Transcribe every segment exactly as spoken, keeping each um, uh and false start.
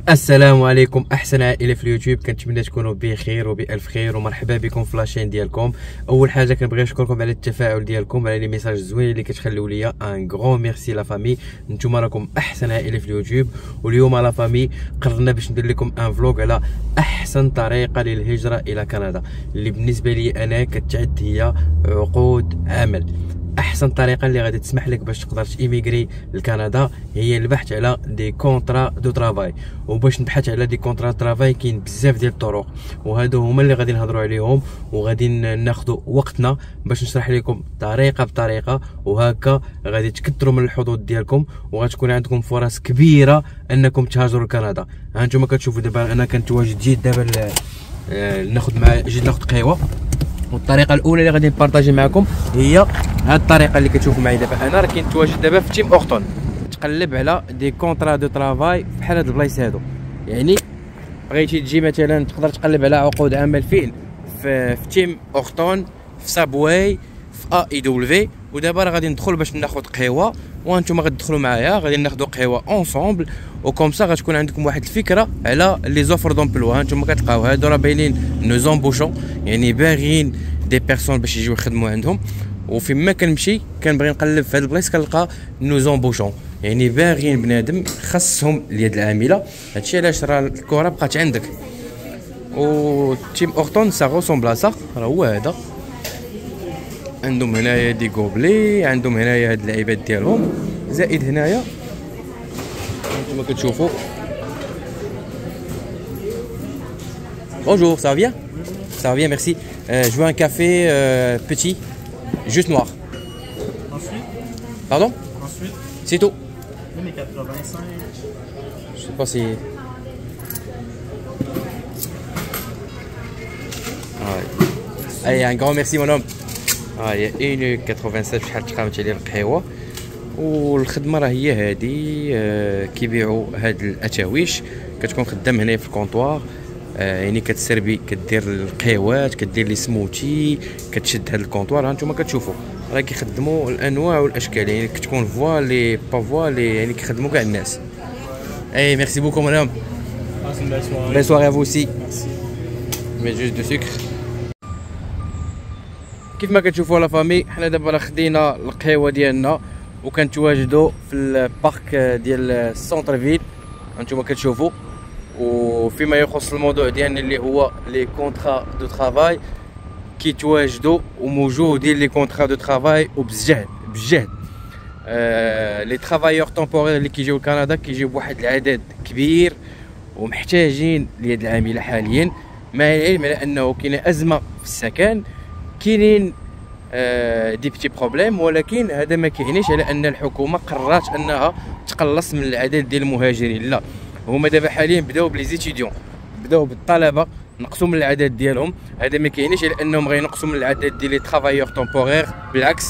السلام عليكم احسن عائله في اليوتيوب. كنتمنى تكونوا بخير وبالف خير ومرحبا بكم في لاشين ديالكم. اول حاجه كنبغي نشكركم على التفاعل ديالكم، على لي ميساج زوينين اللي كتخليو ليا. ان غران ميرسي لا فامي، نتوما راكم احسن عائله في اليوتيوب. واليوم لا فامي قررنا باش ندير لكم ان فلوغ على احسن طريقه للهجره الى كندا، اللي بالنسبه لي انا كتعد هي عقود عمل. احسن طريقه اللي غادي تسمح لك باش تقدر تيميغري لكندا هي البحث على دي كونطرا دو طرافاي. وباش نبحث على دي كونطرا طرافاي كاين بزاف ديال الطرق، وهادو هما اللي غادي نهضروا عليهم، وغادي ناخذوا وقتنا باش نشرح لكم طريقه بطريقه، وهكا غادي تكثروا من الحظوظ ديالكم وغتكون عندكم فرص كبيره انكم تهاجروا لكندا. ها انتم كتشوفوا دابا انا كنتواجد جيت دابا ناخذ مع جيت ناخذ قهوه. والطريقه الاولى اللي غادي نبارطاجي معكم هي هاد الطريقه اللي كتشوفوا معايا دابا. انا راه كنتواجد دابا في تيم اورتون، تقلب على دي كونطرا دو طرافاي بحال هاد البلايص هادو. يعني بغيتي تجي مثلا تقدر تقلب على عقود عمل فين في, في تيم اورتون، في سابواي، في ا اي دبليو. ودابا راه غادي ندخل باش ناخذ قهوه، وانتم غتدخلوا معايا غادي ناخذوا قهوه اونصومبل، وكم سا غتكون عندكم واحد الفكره على لي زوفر دومبلوا. هانتوما كتلقاو هادو راه باينين نو زومبوشون، يعني باغيين دي بيرسون باش يجيو يخدموا عندهم. وفيما كنمشي كنبغي نقلب في هاد البلايص كنلقى نو زومبوشون، يعني باغيين بنادم خاصهم اليد العامله. هادشي علاش راه الكره بقات عندك. و تيم اورتون سا غوسومبل سا، راه هو هذا. عندهم هنايا دي غوبلي، عندهم هنايا هاد اللعيبات ديالهم، زائد هنايا نتوما كتشوفوا. Bonjour, ça va bien? Ça va bien, merci. Euh, je veux un café euh, petit, juste noir. Ensuite? Pardon? Ensuite? C'est tout. Mais quatre-vingt-cinq. Je sais pas si. Ouais. Allez, un grand merci mon homme. ها هي واحد وثمانين شحال تقامت عليه القهوه. والخدمه راه هي هادي. آه كيبيعوا هاد الاتاويش، كتكون خدام هنا في الكونطوار. آه يعني كتسربي كدير القهوات، كدير لي سموتي، كتشد هاد الكونطوار. هانتوما كتشوفوا راه كيخدموا الانواع والاشكال، يعني كتكون فوا لي با فوا لي، يعني كيخدموا كاع الناس. اي ميرسي بوكو مدام. بون سواري ا فو سي. مي جوست دو سكر. كيف ما كتشوفوا لا فامي، حنا دابا راه خدينا القهوه ديالنا وكنتواجدوا في البارك ديال السونتر فيل. هانتوما كتشوفوا. وفيما يخص الموضوع ديالنا اللي هو لي كونطرا دو طرافاي، كيتواجدوا وموجودين لي كونطرا دو طرافاي وبالجهد بالجهد. آه لي طرافايور طومبورير اللي كيجيو لكندا كيجيو بواحد العدد كبير ومحتاجين اليد العامله حاليا، مع العلم على انه كاينه ازمه في السكن، كاينين آه دي بتي بروبليم، ولكن هذا ما كيعنيش على ان الحكومه قررت انها تقلص من العدد ديال المهاجرين. لا، هما دابا حاليا بداو بليزيتيديون، بداو بالطلبه، نقصوا من العدد ديالهم. هذا ما كيعنيش على انهم غينقصوا من العدد ديال لي طرافايور طومبورير، بالعكس.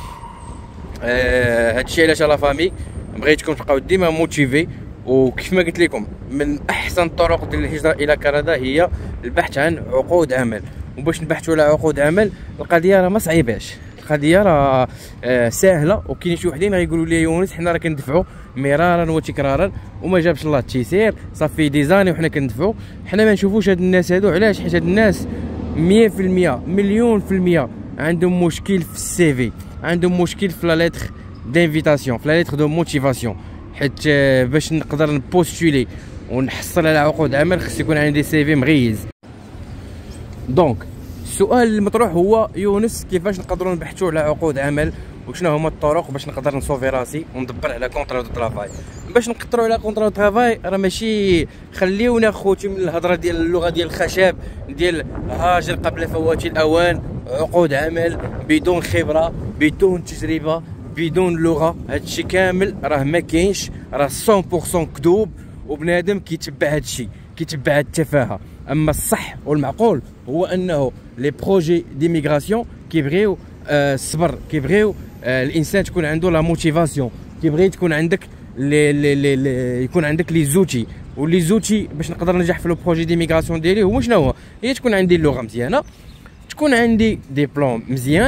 آه هادشي علاش لا فامي بغيتكم تبقاو ديما موتيفي. وكيف ما قلت لكم من احسن الطرق ديال الهجره الى كندا هي البحث عن عقود عمل. وباش نبحثوا على عقود عمل القضيه راه ما صعيباش، القضيه راه آه ساهله. وكاين شي وحدين غيقولوا لي يونس حنا راه كندفعوا مرارا وتكرارا وما جابش الله التيسير، صافي ديزاني وحنا كندفعوا. حنا ما نشوفوش هاد الناس هادو، علاش؟ حيت هاد الناس مية في المية مليون في المية عندهم مشكل في السيفي، عندهم مشكل في لا ليتر دانفيتاسيون، في لا ليتر دو موتيفاسيون. حيت آه باش نقدر نبوستولي ونحصل على عقود عمل خص يكون عندي سيفي مغيز. دونك السؤال المطروح هو يونس كيفاش نقدروا نبحثوا على عقود عمل، وشنو هما الطرق باش نقدر نصوفي راسي وندبر على كونطرا دو طرافاي. باش نقطروا على كونطرا دو طرافاي راه ماشي خليونا خوتي من الهضره ديال اللغه ديال الخشب ديال هاجر قبل فوات الاوان، عقود عمل بدون خبره بدون تجربه بدون لغه. هادشي كامل راه ما كاينش، راه مية بالمية كذوب، وبنادم كيتبع هادشي، كيتبع التفاهه. اما الصح والمعقول هو انه لي بروجي ديميغراسيون كيبغيو الصبر، آه كيبغيو آه الانسان تكون عنده لا موتيفاسيون، كيبغي تكون عندك لي لي لي, لي يكون عندك لي زوتي. ولي زوتي باش نقدر ننجح في لو بروجي ديميغراسيون ديالي هو شنو هو؟ هي تكون عندي اللغه مزيانه، تكون عندي ديبلوم مزيان،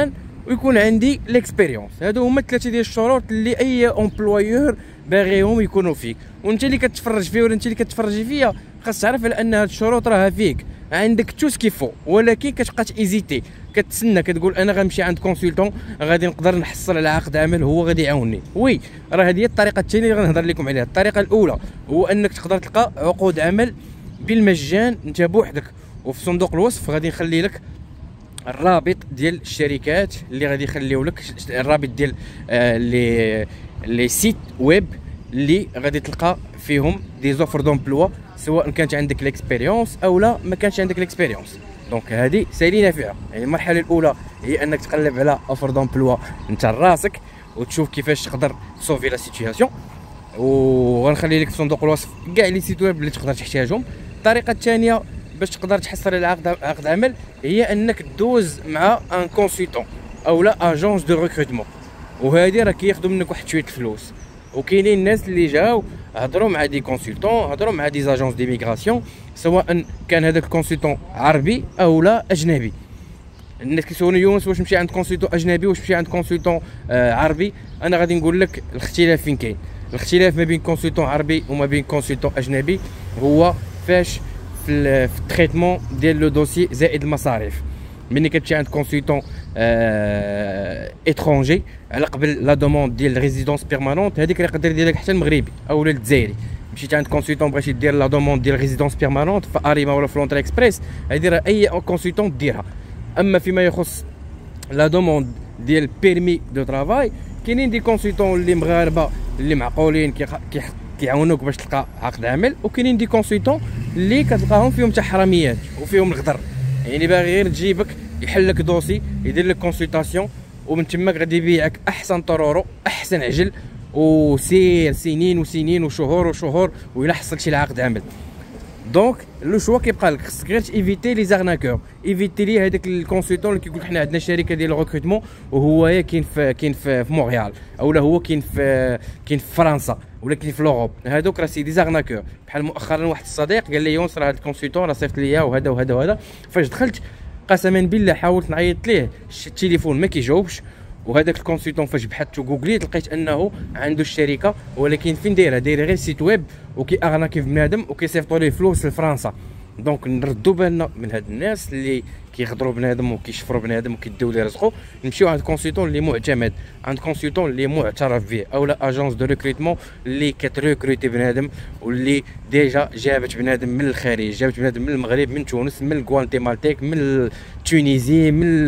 ويكون عندي ليكسبيريونس. هادو هما ثلاثه ديال الشروط اللي اي امبلويور باغيهم يكونوا فيك. وانت اللي كتفرج فيه ولا انت اللي كتفرجي فيا خاص تعرف على ان هاد الشروط راها فيك، عندك تو سكيفو، ولكن كتبقى تيزيتي، كتسنى، كتقول انا غنمشي عند كونسلتون غادي نقدر نحصل على عقد عمل هو غادي يعاونني. وي راه هذه هي الطريقه الثانيه اللي غنهضر لكم عليها. الطريقه الاولى هو انك تقدر تلقى عقود عمل بالمجان انت بوحدك، وفي صندوق الوصف غادي نخلي لك الرابط ديال الشركات اللي غادي يخليو لك الرابط ديال آه لي لي سيت ويب اللي غادي تلقى فيهم دي زوفر دومبلوا، سواء كانت عندك ليكسبيريونس او لا ما كانش عندك ليكسبيريونس. دونك هذه سالينا فيها. يعني المرحله الاولى هي انك تقلب على اوفر دومبلوا انت راسك وتشوف كيفاش تقدر تصوفي لا سيتوياسيون، وغنخلي لك في صندوق الوصف كاع لي سيت ويب اللي تقدر تحتاجهم. الطريقه الثانيه باش تقدر تحصل على عقد عقد عمل هي انك دوز مع ان كونسلتون او لا اجونس دو ريكروتمون، وهذه راه كياخذوا منك واحد شويه الفلوس. وكاينين الناس اللي جاو هضروا مع دي كونسلتون، هضروا مع دي زاجونس ديميغراسيون، سواء كان هذاك الكونسلتون عربي او لا اجنبي. الناس كيسولوني يونس واش نمشي عند كونسلتون اجنبي واش نمشي عند كونسلتون آه عربي؟ انا غادي نقول لك الاختلاف فين كاين. الاختلاف ما بين كونسلتون عربي وما بين كونسلتون اجنبي هو فاش في التريتمون ديال لو دوسي زائد المصاريف. ملي كتمشي عند كونسلتون آه اترونجي على قبل لا دوموند ديال ريزيدونس بيرمانونت، هذيك اللي يقدر يدير لك حتى المغربي او الجزائري. مشيت عند كونسلتون بغيتي دير لا دوموند ديال ريزيدونس بيرمانونت في اريما ولا في لونتر اكسبريس، هذه راه اي كونسلتون ديرها. اما فيما يخص لا دوموند ديال بيرمي دو ترافاي، كاينين دي كونسلتون اللي مغاربه اللي معقولين كيعاونوك باش تلقى عقد عمل، وكاينين دي كونسلتون اللي كتلقاهم فيهم حتى حراميات وفيهم الغدر، يعني باغي غير تجيبك يحل لك دوسي يدير لك كونسلطاسيون ومن تماك غادي يبيعك احسن طرورو احسن عجل وسير سنين وسنين وشهور وشهور ويلا حصلت شي عقد عمل. دونك لو شوا كيبقى لك، خصك غير ايفيتي لي زارناكور، ايفيتي لي هذاك الكونسلتون اللي كيقول لك حنا عندنا شركه ديال الريكروتمون وهو كاين في كاين في, في مونريال، اولا هو كاين في كاين في فرنسا ولا كاين في لوروب. هذوك راه سي دي زارناكور. بحال مؤخرا واحد الصديق قال لي يونس راه هذا الكونسلتون راه صيفط ليا وهذا وهذا وهذا، فاش دخلت قسما بالله حاولت نعيط ليه التليفون ما كيجاوبش، وهذاك الكونسلتون فاش بحثت وجوجليت لقيت انه عنده الشركه، ولكن فين دايره؟ دايره غير سيت ويب وكي اغناكي في بنادم وكيصيفطوا ليه فلوس لفرنسا. دونك نردوا بالنا من هاد الناس اللي كيخضروا بنادم وكيشفروا بنادم وكيديو ليه رزقو. نمشيو عند كونسلتون اللي معتمد، عند كونسلتون اللي معترف به، اولا اجونس دو ريكروتمون اللي كتريكروتي بنادم واللي ديجا جابت بنادم من الخارج، جابت بنادم من المغرب، من تونس، من الغواتيمالتيك، من تونيزي، من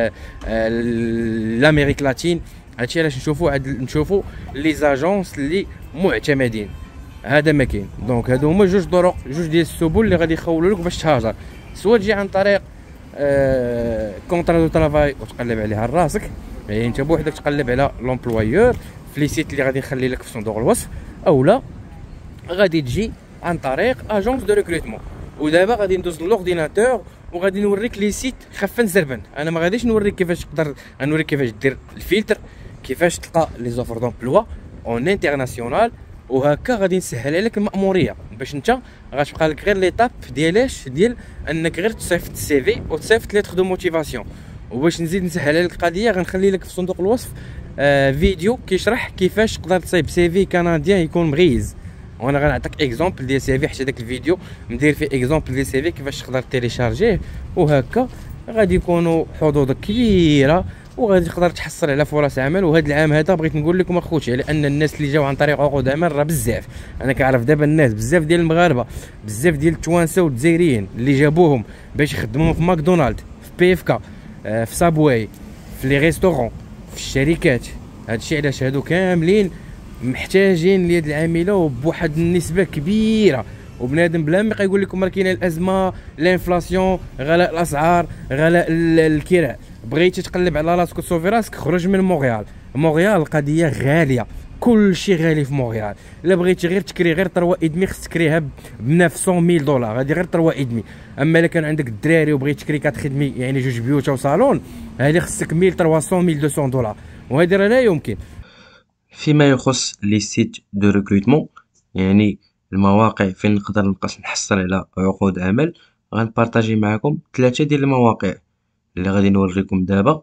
الامريك لاتين. هادشي علاش نشوفوا نشوفوا لي زاجونس اللي معتمدين. هذا ما كاين. دونك هادو هما جوج طرق، جوج ديال السبل اللي غادي يخولوا لك باش تهاجر، سواء تجي عن طريق آه كونطرا دو ترافاي وتقلب عليها راسك، يعني انت بوحدك تقلب على لومبلويور في لي سيت اللي غادي نخلي لك في صندوق الوصف، اولا غادي تجي عن طريق اجونس دو ريكروتمون. ودابا غادي ندوز لورديناتور وغادي نوريك لي سيت خفا زربا. انا ما غاديش نوريك كيفاش تقدر، غنوريك كيفاش دير الفلتر، كيفاش تلقى لي زوفر دومبلوا اون انترناسيونال، وهكا غادي نسهل عليك المأموريه باش انت غتبقى لك غير ليطاب ديالاش ديال انك غير تصيفط السي في وتصيفط ليتر دو موتيفاسيون. وباش نزيد نسهل عليك القضيه غنخلي لك في صندوق الوصف آه فيديو كيشرح كيفاش تقدر تصايب سي في كنديان يكون مغيز. وانا غنعطيك اكزومبل ديال سي في، حتى داك الفيديو مدير فيه اكزومبل ديال سي في كيفاش تقدر تيليشارجيه، وهكا غادي يكونوا حظوظك كبيره وغادي تقدر تحصل على فرص عمل. وهذا العام هذا بغيت نقول لكم اخوتي على ان الناس اللي جاو عن طريق عقود عمل راه بزاف. انا كنعرف دابا الناس بزاف ديال المغاربه، بزاف ديال التوانسه والجزائريين اللي جابوهم باش يخدموا في ماكدونالد، في بي اف كا، في سابواي، في لي ريستورون، في الشركات. هادشي علاش هادو كاملين محتاجين اليد العامله وبواحد النسبه كبيره. وبنادم بلا ما يقول لكم راه كاينه الازمه، الانفلاسيون، غلاء الاسعار، غلاء الكراء، بغيتي تقلب على راسك وتصوفي راسك خرج من مونريال. مونريال القضيه غاليه، كل شيء غالي في مونريال. الا بغيتي غير تكري غير طروا ادمي خصك تكريها ب تسعمية ميل دولار، هذه غير طروا ادمي. اما الا كان عندك الدراري وبغيتي تكري كات خدمي يعني جوج بيوت وصالون، هذه خصك ألف وثلاثمية ميل مئتين دولار، وهذه راه لا يمكن. فيما يخص لي سيت دو ريكروتمون، يعني المواقع فين نقدر نبقاش نحصل على عقود عمل، غنبارطاجي معكم ثلاثه ديال المواقع اللي غادي نوريكم دابا.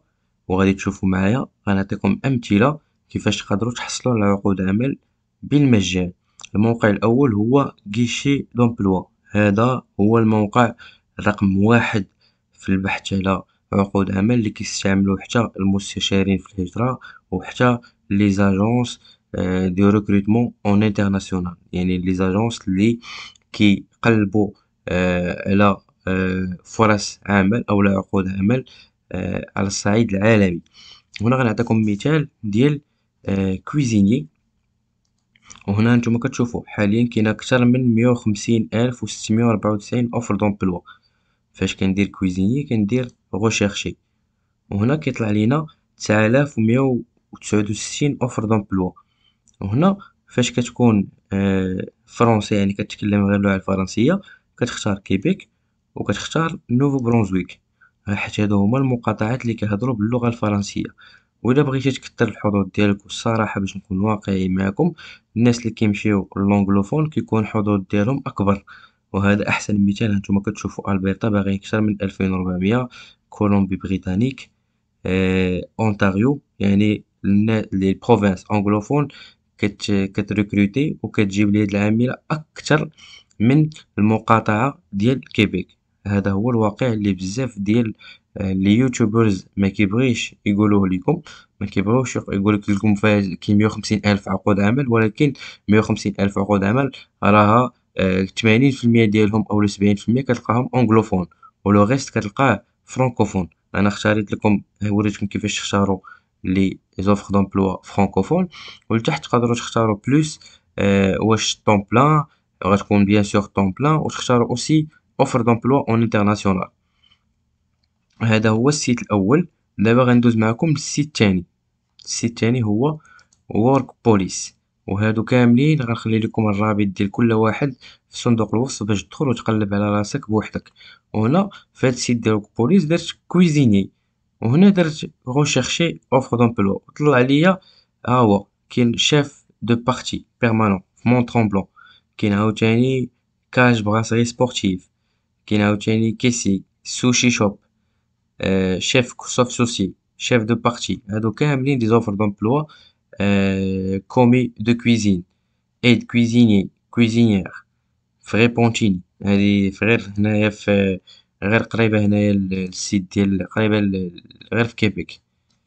وغادي تشوفوا معايا غنعطيكم امثله كيفاش تقدروا تحصلوا على عقود عمل بالمجان. الموقع الاول هو غيشي دومبلوا، هذا هو الموقع رقم واحد في البحث على عقود عمل اللي كيستعملوه حتى المستشارين في الهجرة وحتى لي زاجونس دو ريكروتمون اون انترناسيونال، يعني لي زاجونس اللي كيقلبوا آه، على آه، فرص عمل او عقود عمل آه، على الصعيد العالمي. هنا غنعطيكم مثال ديال آه، كويزيني، وهنا نتوما كتشوفوا حاليا كاين اكثر من مية وخمسين الف وستمية وربعة وتسعين اوفر دومبلوا. فاش كندير كويزيني كندير غوشيرشي، وهنا كيطلع لينا تسعة آلاف ومية وتسعود وستين اوفر دومبلوا. وهنا فاش كتكون آه فرونسي يعني كتكلم غير اللغة الفرنسية كتختار كيبيك وكتختار نوفو برونزويك، حيت هادو هما المقاطعات اللي كيهضروا باللغة الفرنسية. وإلا بغيتي تكثر الحظوظ ديالك، والصراحة باش نكون واقعي معاكم الناس اللي كيمشيو لونغلوفون كيكون الحظوظ ديالهم أكبر. وهذا أحسن مثال هانتوما كتشوفوا ألبرتا باغي أكثر من ألفين وربعمية، كولومبي بريطانيك، آه، أونتاريو، يعني لي بروفانس أنغلوفون كت كتريكروتي وكتجيب اليد العاملة أكثر من المقاطعة ديال كيبيك. هذا هو الواقع اللي بزاف ديال آه، لي يوتيوبرز ما كيبغيش يقولوه لكم، ما كيبغيوش يقولك لكم فاز كاين مية وخمسين ألف عقود عمل، ولكن مية وخمسين ألف عقود عمل راها ثمانين في المية ديالهم أو سبعين في المية كتلقاهم أنغلوفون، ولو غيست كتلقاه فرانكوفون. انا اختاريت لكم وريتكم كيفاش تختاروا لي زوفر دومبلوا فرانكوفون، ولتحت تقدروا تختاروا بلوس آه واش طون بلان غتكون بيان سور طون بلان، وتختاروا اوسي اوفر دومبلوا اون انترناسيونال. هذا هو السيت الاول. دابا غندوز معكم للسيت الثاني. السيت الثاني هو وورك بوليس، وهادو كاملين غنخلي لكم الرابط ديال كل واحد في صندوق الوصف باش تدخل وتقلب على راسك بوحدك. وهنا في هاد السيت ديال وورك بوليس درت كويزيني، وهنا درت غوشيرشي اوفر دومبلوا، طلع ليا ها هو كاين شيف دو بارتي بيرمانون في مون طرomblon، كاين عاوتاني كاج براسري سبورتيف، كاين عاوتاني كيسي سوشي شوب، آه شيف سوف سوسي، شيف دو بارتي. هادو كاملين دي زوفر دومبلوا. آه كومي دو كويزين، ايد كويزيني، كويزينيير، فغي بونتيني، هادي في غير هنايا في غير قريبة هنايا للسيت ديال قريبة ل- غير في كيبيك.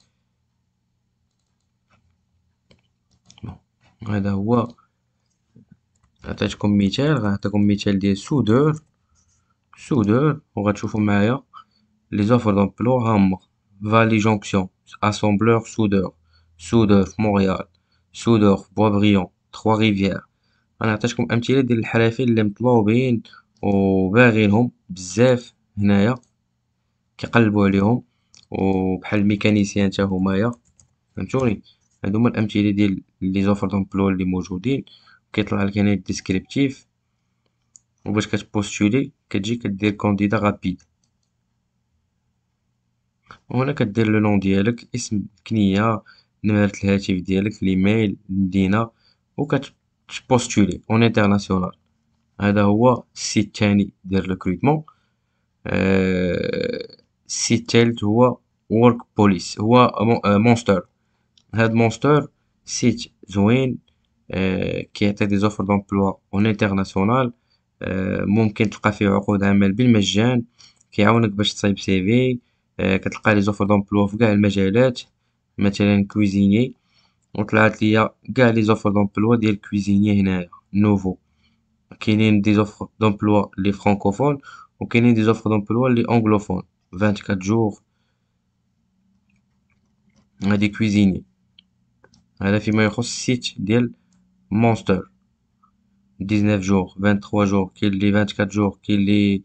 هذا هو. عطيتكم مثال، غنعطيكم مثال ديال سودور. سودور وغتشوفوا معايا لي زوفر دومبلوا هاهما: فالي جونكسيون، اسامبلور سودور، سودور في مونريال، سودور في بوابريون، تخوا ريفيير. انا عطيتكم امثله ديال الحرفيين اللي مطلوبين وباغينهم بزاف هنايا كيقلبوا عليهم، وبحال الميكانيسيان حتى همايا. فهمتوني؟ هادو هما الامثله ديال لي زوفر دومبلوا اللي موجودين. كيطلع لك هنا الديسكريبتيف، وباش كتبوستولي كتجي كدير كونديدا غابيد، وهنا كدير لو نون ديالك، اسم، كنية، نمرة الهاتف ديالك، ليميل، المدينة، وكتبوستولي اون انترناسيونال. هذا هو السيت الثاني ديال ريكروتمون. آه، السيت الثالث هو وورك بوليس، هو مونستر. هاد مونستر سيت زوين، آه، كيعطي دي زوفر دومبلوا اون انترناسيونال. آه، ممكن تلقى فيه عقود عمل بالمجان، كيعاونك باش تصايب سيفي. آه، كتلقى لي زوفر دومبلوا في كاع المجالات، مثلا كويزيني، وطلعت ليا كاع لي زوفر دومبلوا ديال كويزيني هنايا نوفو. كاينين دي زوفر دومبلوا لي فرانكوفون، وكاينين دي زوفر دومبلوا لي انغلوفون. أربعة وعشرين جور هادي كويزيني. هذا فيما يخص السيت ديال مونستر. تسعطاش جور، ثلاثة وعشرين جور، كاين لي أربعة وعشرين جور، كاين لي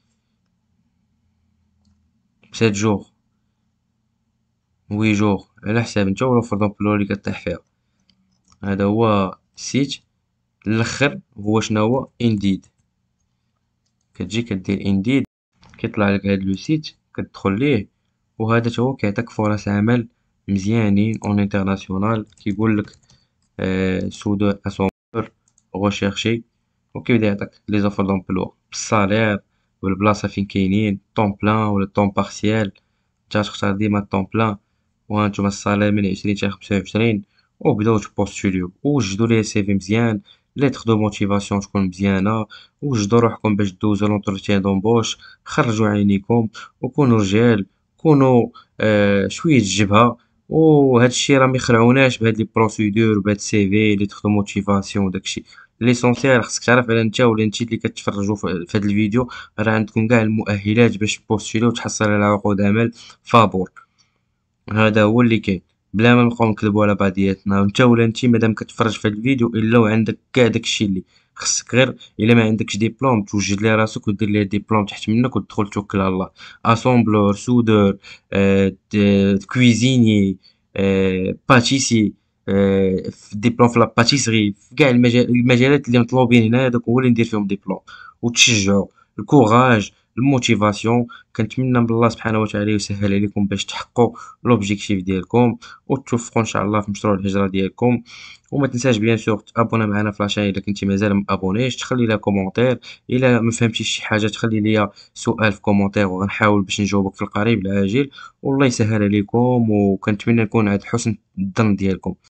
سبعة جور، ثمانية جور، على حساب نتا والوفر دومبلوا اللي كطيح فيها. هذا هو السيت. الاخر هو شناهو؟ انديد. كتجي كدير انديد كيطلع لك هاد لو سيت، كتدخل ليه، وهذا تا هو كيعطيك فرص عمل مزيانين اون انترناسيونال. كيقول لك آه سودو اسومبر غوشيرشي، وكيبدا يعطيك لي زوفر دومبلوا بالصالير والبلاصه فين كاينين، طون بلان ولا طون بارسيال. نتا تختار ديما طون بلان، وهانتوما الصالير من عشرين حتى خمسة وعشرين، وبداو تبوستوليو ووجدوا لي سي في مزيان، ليتر دو موتيفاسيون تكون مزيانه، وجدوا روحكم باش دوزو لونتروتيان دومبوش، خرجوا عينيكم وكونوا رجال، كونوا آه شويه الجبهه. وهاد الشيء راه ميخلعوناش بهاد لي بروسيدور وبهاد السي في ليتر دو موتيفاسيون وداكشي. ليسونسيال خصك تعرف على انت ولا انت اللي كتفرجوا في في هاد الفيديو راه عندكم كاع المؤهلات باش تبوستوليو وتحصل على عقود عمل فابور. هذا هو اللي كاين، بلا ما نبقاو نكذبوا على بعضياتنا. وانت ولا انت مادام كتفرج في هاد الفيديو الا وعندك كاع داكشي اللي خصك، غير الا ما عندكش ديبلوم توجد لي راسك ودير لي ديبلوم تحت منك وتدخل توكل على الله. اسامبلور، سودور، آه د- كويزيني، آه باتيسي، آه في ديبلوم في لاباتيسري، في كاع المجال المجالات اللي مطلوبين هنا هذوك هو اللي ندير فيهم ديبلوم. وتشجعوا الكوراج، الموتيفاسيون. كنتمنى من الله سبحانه وتعالى يسهل عليكم باش تحققوا لوبجيكتيف ديالكم وتوفقوا ان شاء الله في مشروع الهجرة ديالكم. وما تنساش بيان سور تابونا معنا في لاشين الا كنتي مازال مابونيش، تخلي لها كومونتير الا ما فهمتيش شي حاجه، تخلي ليا سؤال في كومونتير وغنحاول باش نجاوبك في القريب العاجل. والله يسهل عليكم، وكنتمنى نكون عند حسن الظن ديالكم.